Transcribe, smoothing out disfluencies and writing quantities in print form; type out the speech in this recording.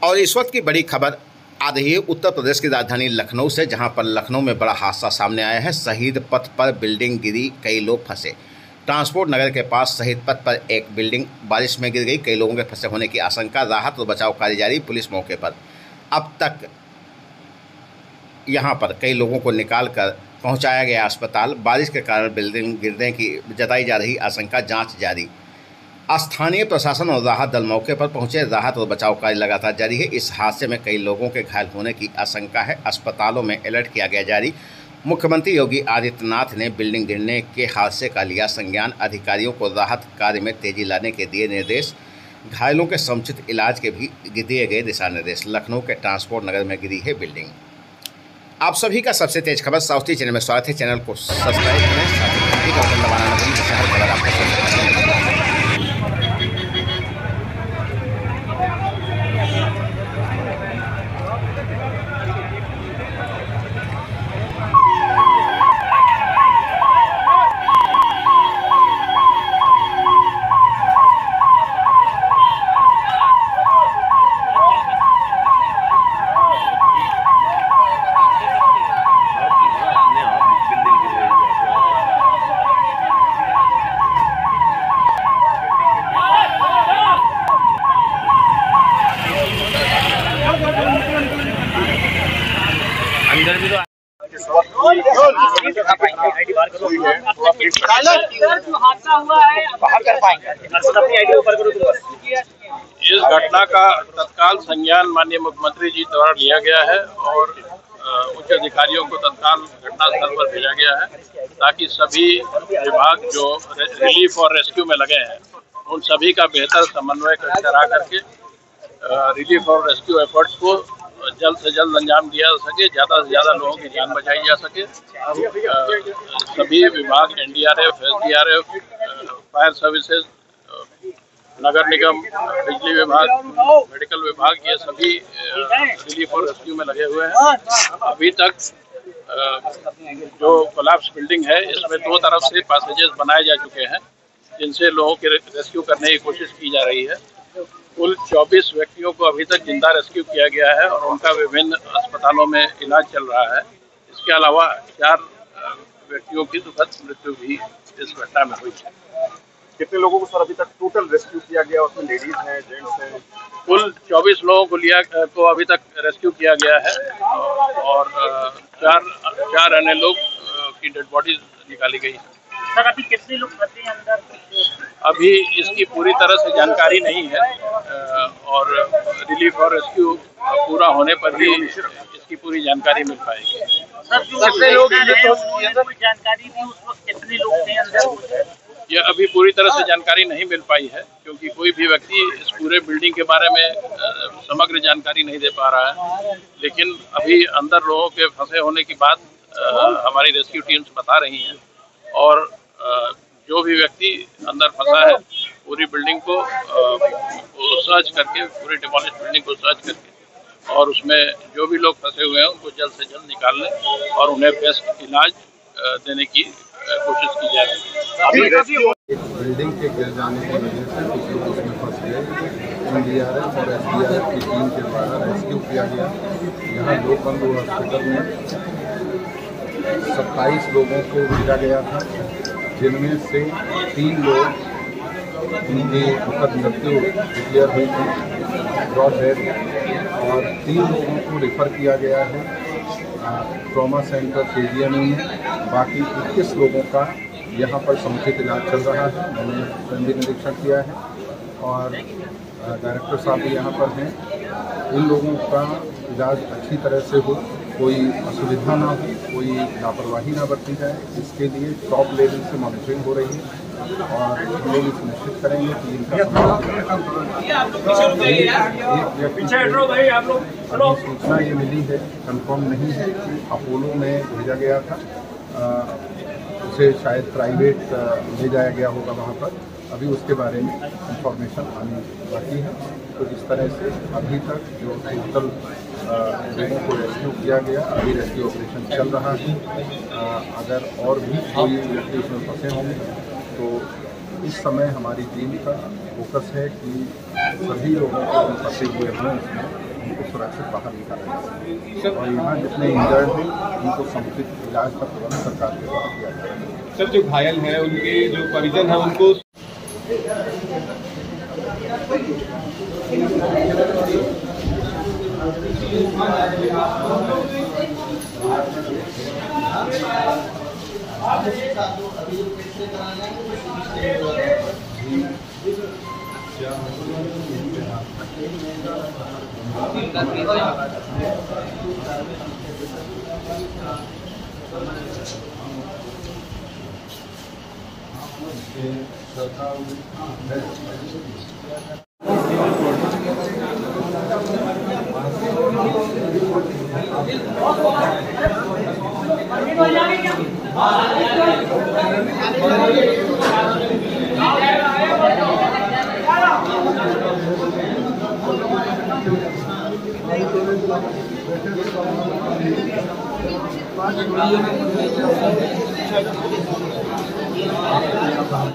और इस वक्त की बड़ी खबर आ रही है उत्तर प्रदेश की राजधानी लखनऊ से, जहां पर लखनऊ में बड़ा हादसा सामने आया है। शहीद पथ पर बिल्डिंग गिरी, कई लोग फंसे। ट्रांसपोर्ट नगर के पास शहीद पथ पर एक बिल्डिंग बारिश में गिर गई, कई लोगों के फंसे होने की आशंका। राहत और बचाव कार्य जारी, पुलिस मौके पर। अब तक यहां पर कई लोगों को निकाल कर पहुंचाया गया अस्पताल। बारिश के कारण बिल्डिंग गिरने की जताई जा रही आशंका, जाँच जारी। स्थानीय प्रशासन और राहत दल मौके पर पहुंचे। राहत और बचाव कार्य लगातार जारी है। इस हादसे में कई लोगों के घायल होने की आशंका है। अस्पतालों में अलर्ट किया गया जारी। मुख्यमंत्री योगी आदित्यनाथ ने बिल्डिंग गिरने के हादसे का लिया संज्ञान। अधिकारियों को राहत कार्य में तेजी लाने के दिए निर्देश। घायलों के समुचित इलाज के भी दिए गए दिशा निर्देश। लखनऊ के ट्रांसपोर्ट नगर में गिरी है बिल्डिंग। आप सभी का सबसे तेज खबर साउथी चैनल में स्वागत है। चैनल को सब्सक्राइब करें, साथ ही घंटी का बटन दबाना न भूलें, जिससे हर खबर आपको सबसे पहले मिलेगी। अंदर भी तो हादसा हुआ है, बाहर कर पाएंगे। अपनी आईडी ऊपर करो। इस घटना का तत्काल संज्ञान माननीय मुख्यमंत्री जी द्वारा लिया गया है और उच्च अधिकारियों को तत्काल घटनास्थल पर भेजा गया है, ताकि सभी विभाग जो रिलीफ और रेस्क्यू में लगे हैं उन सभी का बेहतर समन्वय करा करके रिलीफ और रेस्क्यू एफर्ट्स को जल्द से जल्द अंजाम दिया जा सके, ज़्यादा से ज़्यादा लोगों की जान बचाई जा सके। सभी विभाग एनडीआरएफ, एसडीआरएफ, फायर सर्विसेज, नगर निगम, बिजली विभाग, मेडिकल विभाग, ये सभी रिलीफ और रेस्क्यू में लगे हुए हैं। अभी तक जो कोलैप्स बिल्डिंग है इसमें दो तरफ से पैसेजेस बनाए जा चुके हैं, जिनसे लोगों के रेस्क्यू करने की कोशिश की जा रही है। कुल 24 व्यक्तियों को अभी तक जिंदा रेस्क्यू किया गया है और उनका विभिन्न अस्पतालों में इलाज चल रहा है। इसके अलावा 4 व्यक्तियों की दुखद मृत्यु भी इस घटना में हुई है। कितने लोगों को सर अभी तक टोटल रेस्क्यू किया गया? उसमें लेडीज हैं, जेंट्स हैं? कुल 24 लोगों को अभी तक रेस्क्यू किया गया है और 4 अन्य लोग की डेड बॉडीज निकाली गई है। सर अभी कितने लोग फंसे हैं अंदर? अभी इसकी पूरी तरह से जानकारी नहीं है और रिलीफ और रेस्क्यू पूरा होने पर ही इसकी पूरी जानकारी मिल पाएगी। सर जो कितने लोग कोई जानकारी थी उस वक्त कितने लोग थे अंदर? यह अभी पूरी तरह से जानकारी नहीं मिल पाई है, क्योंकि कोई भी व्यक्ति इस पूरे बिल्डिंग के बारे में समग्र जानकारी नहीं दे पा रहा है। लेकिन अभी अंदर लोगों के फंसे होने की बात हमारी रेस्क्यू टीम्स बता रही हैं और जो भी व्यक्ति अंदर फंसा है पूरी बिल्डिंग को सर्च करके, पूरी डिमोलिश बिल्डिंग को सर्च करके और उसमें जो भी लोग फंसे हुए हैं उनको जल्द से जल्द निकालने और उन्हें बेस्ट इलाज देने की कोशिश की जा रही है। एक बिल्डिंग के गिर जाने की वजह से कुछ लोग उसमें फंस गए। एनडीआरएफ और एसडीआरएफ की टीम के द्वारा रेस्क्यू किया गया। यहाँ लोकबंधु हॉस्पिटल में 27 लोगों को भेजा गया था, जिनमें से 3 लोग उनकी दुखद मृत्यु डिक्लेयर हुई थी, ब्रॉड डेथ, और 3 लोगों को रेफर किया गया है ट्रॉमा सेंटर केजीएमयू में। बाकी 21 लोगों का यहाँ पर समुचित इलाज चल रहा है। मैंने स्वयं भी निरीक्षण किया है और डायरेक्टर साहब भी यहाँ पर हैं। इन लोगों का इलाज अच्छी तरह से हो, कोई असुविधा ना हो, कोई लापरवाही ना बरती जाए, इसके लिए टॉप लेवल से मॉनिटरिंग हो रही है और हम लोग सुनिश्चित करेंगे कि इनका सूचना ये मिली है, कंफर्म नहीं है कि अपोलो में भेजा गया था, उसे शायद प्राइवेट ले जाया गया होगा वहाँ पर। अभी उसके बारे में इंफॉर्मेशन आनी बाकी है। तो इस तरह से अभी तक जो टोटल लोगों को रेस्क्यू किया गया, अभी रेस्क्यू ऑपरेशन चल रहा है। अगर और भी कोई व्यक्ति उसमें फंसे होंगे तो इस समय हमारी टीम का फोकस है कि सभी लोगों को फंसे हुए हैं उसमें उनको सुरक्षित बाहर निकाला जाए और यहाँ जितने इंजर्ड हैं उनको समुचित इलाज का प्रबंध सरकार के द्वारा किया जाए। सर, जो घायल हैं उनके जो परिजन हैं उनको